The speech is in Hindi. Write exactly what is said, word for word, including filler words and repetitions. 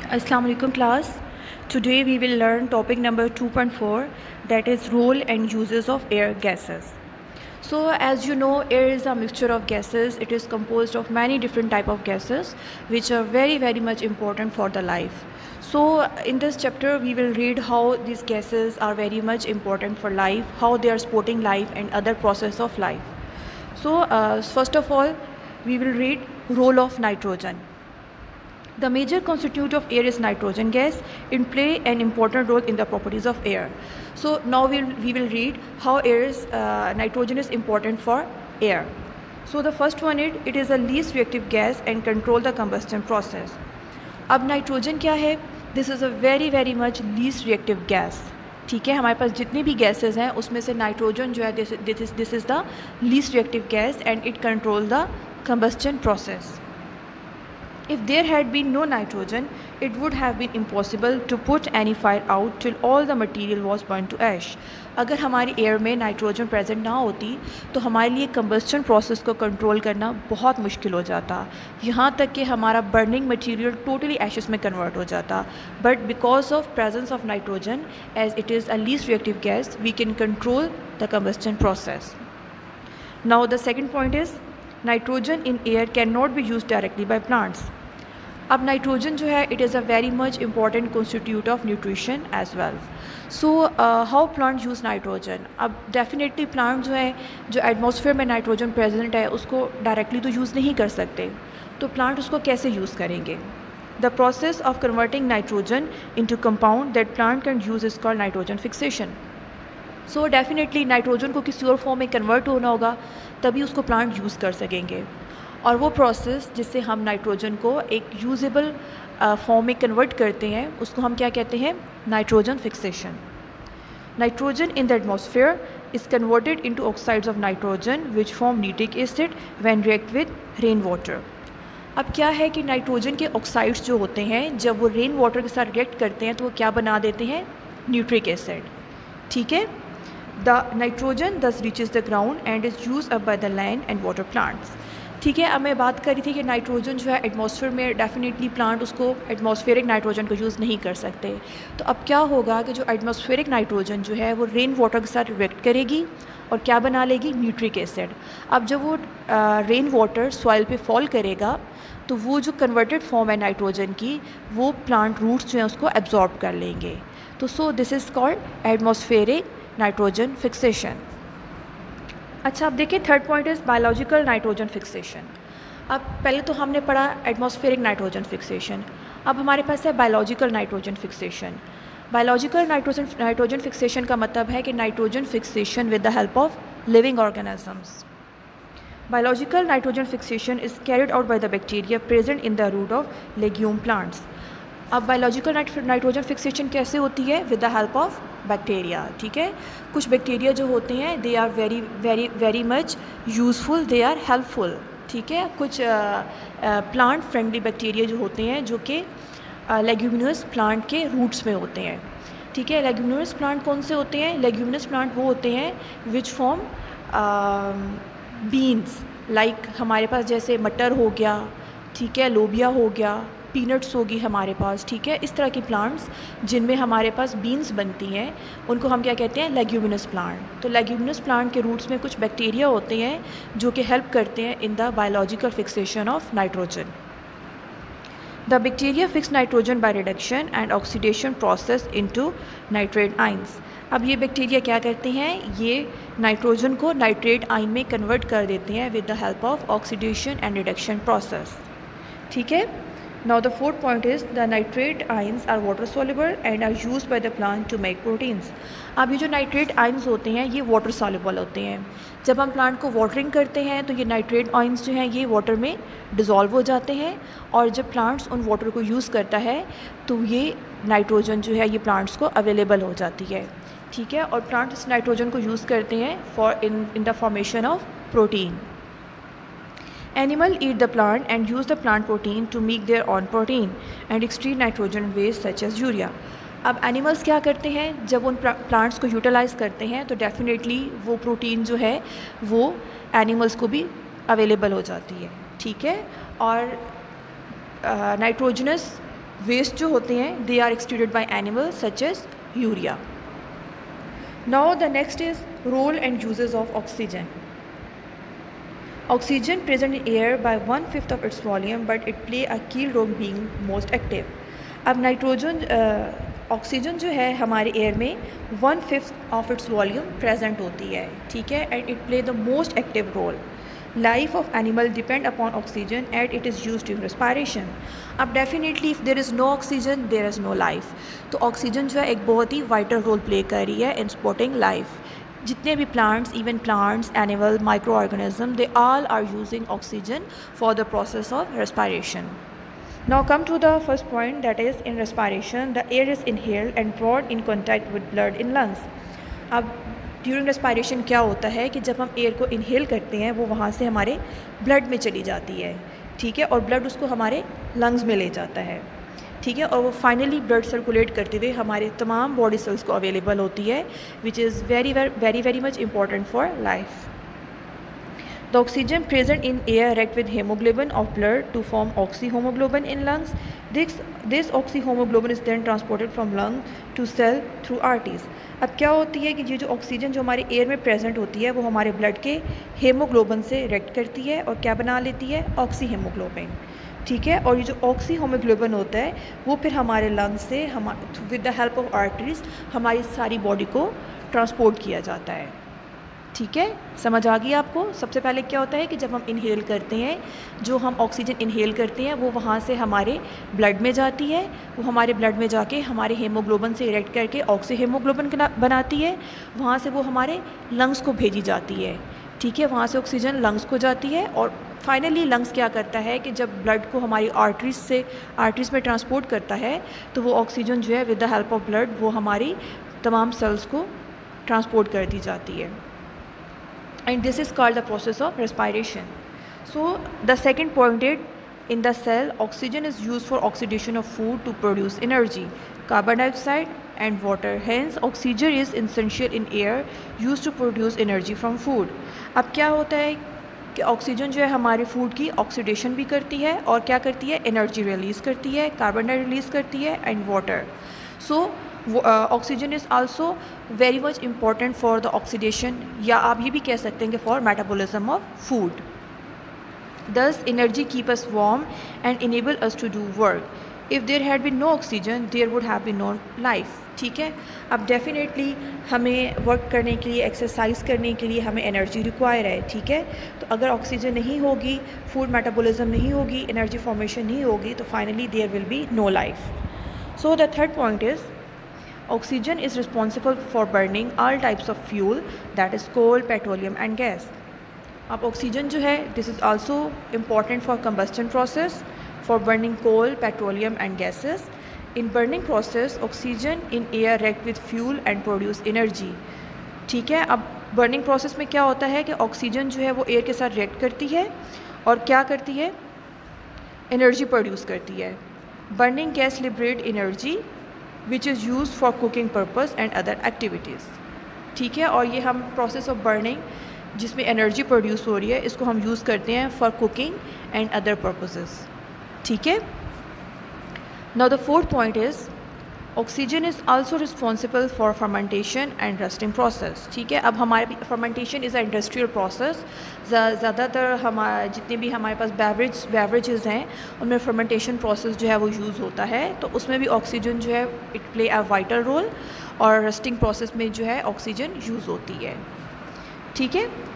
Assalamu alaikum class. Today we will learn topic number two point four, that is role and uses of air gases. So as you know, air is a mixture of gases. It is composed of many different type of gases which are very very much important for the life. So in this chapter we will read how these gases are very much important for life, how they are supporting life and other process of life. So uh, first of all we will read role of nitrogen. The major constituent of air is nitrogen gas. It play an important role in the properties of air. So now we'll, we will read how air is, uh, nitrogen is important for air. So the first one is it is a least reactive gas and control the combustion process. अब नाइट्रोजन क्या है? This is a very very much least reactive gas. ठीक है, हमारे पास जितनी भी गैसेज हैं उसमें से नाइट्रोजन जो है this this this is the least reactive gas and it control the combustion process. If there had been no nitrogen, it would have been impossible to put any fire out till all the material was burned to ash. अगर हमारी एयर में नाइट्रोजन प्रेजेंट ना होती तो हमारे लिए कंबस्टन प्रोसेस को कंट्रोल करना बहुत मुश्किल हो जाता, यहाँ तक कि हमारा बर्निंग मटेरियल टोटली एशेस में कन्वर्ट हो जाता. But because of presence of nitrogen, as it is a least reactive gas, we can control the combustion process. Now the second point is nitrogen in air can not be use directly by plants. अब नाइट्रोजन जो है it is a very much important constitute of nutrition as well. So how plant use nitrogen. अब डेफिनेटली प्लांट जो है जो एटमॉस्फेयर में नाइट्रोजन प्रेजेंट है उसको डायरेक्टली तो यूज़ नहीं कर सकते, तो प्लांट उसको कैसे यूज़ करेंगे? The process of converting nitrogen into compound that plant can use is called nitrogen fixation. So definitely nitrogen को किसी और फॉर्म में कन्वर्ट होना होगा तभी उसको प्लांट यूज़ कर सकेंगे, और वो प्रोसेस जिससे हम नाइट्रोजन को एक यूजेबल फॉर्म में कन्वर्ट करते हैं उसको हम क्या कहते हैं? Nitrogen fixation. Nitrogen in the atmosphere is converted into oxides of nitrogen which form nitric acid when react with rain water. अब क्या है कि नाइट्रोजन के ऑक्साइड्स जो होते हैं जब वो रेन वाटर के साथ रिएक्ट करते हैं तो वो क्या बना देते हैं? Nitric acid. ठीक है, the nitrogen thus reaches the ground and is use up by the land and water plants. ठीक है, अब मैं बात कर रही थी कि नाइट्रोजन जो है एटमॉस्फेयर में डेफिनेटली प्लांट उसको एटमॉस्फेरिक नाइट्रोजन को यूज़ नहीं कर सकते. तो अब क्या होगा कि जो एटमॉस्फेरिक नाइट्रोजन जो है वो रेन वाटर के साथ रिएक्ट करेगी और क्या बना लेगी? Nitric acid. अब जब वो रेन वाटर सॉइल पे फॉल करेगा तो वो जो कन्वर्टेड फॉर्म है नाइट्रोजन की वो प्लांट रूट्स जो हैं उसको एब्जॉर्ब कर लेंगे. तो so this is called atmospheric nitrogen fixation. अच्छा, अब देखिए third point is biological nitrogen fixation. अब पहले तो हमने पढ़ा एटमॉस्फेरिक नाइट्रोजन फिक्सेशन, अब हमारे पास है biological nitrogen fixation. Biological nitrogen nitrogen fixation का मतलब है कि nitrogen fixation with the help of living organisms. Biological nitrogen fixation is carried out by the bacteria present in the root of legume plants. अब बायोलॉजिकल नाइट्रोजन फिक्सेशन कैसे होती है? With the help of bacteria. ठीक है, कुछ बैक्टीरिया जो होते हैं they are very very very much useful, they are helpful. ठीक है, कुछ प्लांट फ्रेंडली बैक्टीरिया जो होते हैं जो कि लेग्यूमिनस प्लांट के रूट्स में होते हैं. ठीक है, लेग्यूमिनस प्लांट कौन से होते हैं? लेग्यूमिनस प्लांट वो होते हैं विच फॉर्म बीन्स, लाइक हमारे पास जैसे मटर हो गया, ठीक है, लोबिया हो गया, पीनट्स होगी हमारे पास. ठीक है, इस तरह की प्लांट्स जिनमें हमारे पास बीन्स बनती हैं उनको हम क्या कहते हैं? Leguminous plant. तो लेग्यूमिनस प्लांट के रूट्स में कुछ बैक्टीरिया होते हैं जो कि हेल्प करते हैं in the biological fixation of nitrogen. The bacteria fix nitrogen by reduction and oxidation process into nitrate ions. अब ये बैक्टीरिया क्या करते हैं? ये नाइट्रोजन को नाइट्रेट आइन में कन्वर्ट कर देते हैं with the help of oxidation and reduction process. ठीक है. Now the fourth point is the nitrate ions are water soluble and are used by the plant to make proteins. अब ये जो नाइट्रेट आयंस होते हैं ये वाटर सॉल्युबल होते हैं. जब हम प्लांट को वाटरिंग करते हैं तो ये नाइट्रेट आयंस जो हैं ये वाटर में डिज़ोल्व हो जाते हैं, और जब प्लांट्स उन वाटर को यूज़ करता है तो ये नाइट्रोजन जो है ये प्लांट्स को अवेलेबल हो जाती है. ठीक है, और प्लांट इस नाइट्रोजन को यूज़ करते हैं for in in the formation of protein. Animal eat the plant and use the plant protein to make their own protein and excrete nitrogen waste such as urea. अब एनिमल्स क्या करते हैं? जब उन प्लांट्स को यूटिलाइज़ करते हैं तो डेफिनेटली वो प्रोटीन जो है वो एनिमल्स को भी अवेलेबल हो जाती है. ठीक है, और नाइट्रोजनस वेस्ट जो होते हैं they are excreted by animals such as urea. Now the next is role and uses of oxygen. Oxygen present in air by one fifth of its volume, but it play a key role being most active. अब नाइट्रोजन ऑक्सीजन जो है हमारे एयर में one fifth of its volume present होती है, ठीक है, and it play the most active role. Life of animal depend upon oxygen and it is use during respiration. अब definitely if there is no oxygen there is no life. तो ऑक्सीजन जो है एक बहुत ही वाइटल रोल प्ले कर रही है इन सपोर्टिंग लाइफ. जितने भी plants, even plants, animal, micro organism, they all are using oxygen for the process of respiration. Now come to the first point, that is in respiration the air is inhaled and brought in contact with blood in lungs. अब ड्यूरिंग रेस्पायरेशन क्या होता है कि जब हम एयर को इनहेल करते हैं वो वहाँ से हमारे ब्लड में चली जाती है, ठीक है, और ब्लड उसको हमारे लंग्स में ले जाता है, ठीक है, और वो फाइनली ब्लड सर्कुलेट करते हुए हमारे तमाम बॉडी सेल्स को अवेलेबल होती है, which is very very very much important for life. The oxygen present in air react with haemoglobin of blood to form oxyhaemoglobin in lungs. This this oxyhaemoglobin is then transported from lung to cell through arteries. अब क्या होती है कि ये जो ऑक्सीजन जो हमारे एयर में प्रेजेंट होती है वो हमारे ब्लड के हेमोग्लोबिन से रिएक्ट करती है और क्या बना लेती है, ऑक्सी हेमोग्लोबिन, ठीक है. और ये जो ऑक्सी होमोग्लोबिन होता है वो फिर हमारे लंग्स से हम with the help of arteries हमारी सारी बॉडी को ट्रांसपोर्ट किया जाता है, ठीक है. समझ आ गई आपको. सबसे पहले क्या होता है कि जब हम इनहेल करते हैं, जो हम ऑक्सीजन इनहेल करते हैं वो वहाँ से हमारे ब्लड में जाती है, वो हमारे ब्लड में जाके हमारे हेमोग्लोबिन से रिएक्ट करके ऑक्सी हेमोग्लोबिन बनाती है, वहाँ से वो हमारे लंग्स को भेजी जाती है, ठीक है. वहाँ से ऑक्सीजन लंग्स को जाती है और फाइनली लंग्स क्या करता है कि जब ब्लड को हमारी आर्टरीज से आर्टरीज में ट्रांसपोर्ट करता है तो वो ऑक्सीजन जो है with the help of blood वो हमारी तमाम सेल्स को ट्रांसपोर्ट कर दी जाती है. And this is called the process of respiration. So the second point is in the cell oxygen is use for oxidation of food to produce energy, carbon dioxide and water. Hence oxygen is essential in air used to produce energy from food. अब क्या होता है कि ऑक्सीजन जो है हमारे फूड की ऑक्सीडेशन भी करती है और क्या करती है, एनर्जी रिलीज़ करती है, कार्बन डाइऑक्साइड रिलीज़ करती है and water. So oxygen is also very much important for the oxidation, या आप ये भी कह सकते हैं कि for metabolism of food. Thus energy keep us warm and enable us to do work. If there had been no oxygen, there would have been no life. ठीक है. अब डेफिनेटली हमें वर्क करने के लिए, एक्सरसाइज करने के लिए हमें एनर्जी रिक्वायर है, ठीक है. तो अगर ऑक्सीजन नहीं होगी, फूड मेटाबॉलिज्म नहीं होगी, एनर्जी फॉर्मेशन नहीं होगी, तो finally there will be no life. So the third point is oxygen is responsible for burning all types of fuel, that is coal, petroleum and gas. अब ऑक्सीजन जो है this is also important for combustion process, for burning coal, petroleum and gases. In burning process, oxygen in air react with fuel and produce energy. ठीक है. अब burning process में क्या होता है कि ऑक्सीजन जो है वो एयर के साथ रिएक्ट करती है और क्या करती है, एनर्जी प्रोड्यूस करती है. Burning gas liberate energy which is used for cooking purpose and other activities. ठीक है. और ये हम process of burning जिसमें एनर्जी प्रोड्यूस हो रही है इसको हम यूज़ करते हैं for cooking and other purposes, ठीक है. Now the fourth point is oxygen is also responsible for fermentation and rusting process, ठीक है. अब हमारे fermentation is a industrial process. ज़्यादातर हमारे जितने भी हमारे पास बेवरेज बेवरेजेस हैं उनमें फर्मेंटेशन प्रोसेस जो है वो यूज़ होता है, तो उसमें भी ऑक्सीजन जो है it play a vital role, और रस्टिंग प्रोसेस में जो है ऑक्सीजन यूज़ होती है, ठीक है.